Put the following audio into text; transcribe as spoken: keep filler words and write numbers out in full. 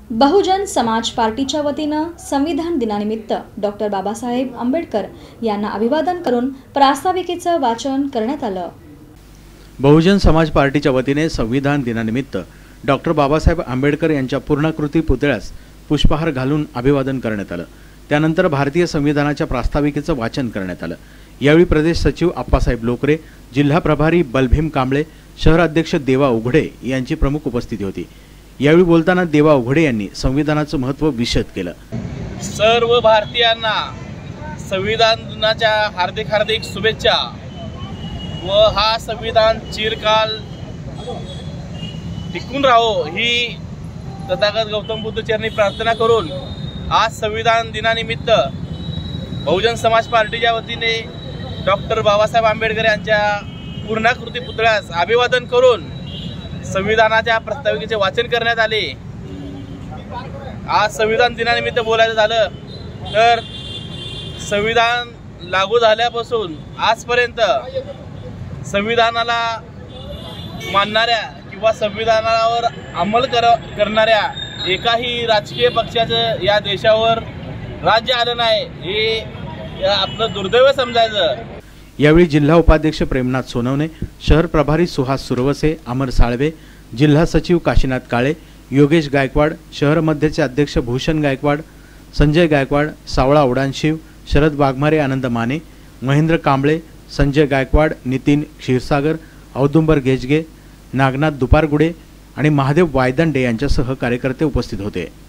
बहुजन समाज पार्टीच्या वतीनं संविधान दिनानिमित्त डॉक्टर बाबासाहेब आंबेडकर यांना अभिवादन करून प्रास्ताविकेचं वाचन करण्यात आलं। बहुजन समाज पार्टीच्या वतीने संविधान दिनानिमित्त डॉक्टर बाबासाहेब आंबेडकर यांच्या पूर्णाकृती पुतळ्यास पुष्पहार घालून अभिवादन करण्यात आलं। त्यानंतर भारतीय संविधानाच्या प्रास्ताविकेचं वाचन करण्यात आलं। यावेळी प्रदेश सचिव आप्पासाहेब लोकरे, जिल्हा प्रभारी बलभीम कांबळे, शहर अध्यक्ष देवा उघडे यांची प्रमुख उपस्थिती होती। यावेळी बोलताना देवा उघडे यांनी संविधानाचं महत्त्व विशद केलं। सर्व भारतीयांना संविधान दिनाच्या हार्दिक हार्दिक शुभेच्छा व हा संविधान चिरकाल टिकून राहो ही तथागत गौतम बुद्ध चरणी प्रार्थना करून आज संविधान दिनानिमित्त बहुजन समाज पार्टीच्या वतीने डॉक्टर बाबासाहेब आंबेडकर यांच्या पूर्णाकृती पुतळ्यास अभिवादन करून संविधानाच्या प्रास्ताविकेचे वाचन करण्यात आले। आज संविधान दिनानिमित्त बोलायचं झालं तर संविधान लागू झाल्यापासून आजपर्यंत संविधानाला मानणाऱ्या किंवा संविधानावर अंमल कर करणाऱ्या एकाही राजकीय पक्षाचं या देशावर राज्य आलं नाही हे आपलं दुर्दैव समजायचं। यावेळी जिल्हा उपाध्यक्ष प्रेमनाथ सोनवणे, शहर प्रभारी सुहास सुरवसे, अमर साळवे, जिल्हा सचिव काशीनाथ काळे, योगेश गायकवाड, शहर मध्यचे अध्यक्ष भूषण गायकवाड, संजय गायकवाड, सावळा उडानशिव, शरद वाघमारे, आनंद माने, महेंद्र कांबळे, संजय गायकवाड, नितीन क्षीरसागर, औदुंबर गेजगे, नागनाथ दुपारगुडे आणि महादेव वायदंडे यांच्यासह कार्यकर्ते उपस्थित होते।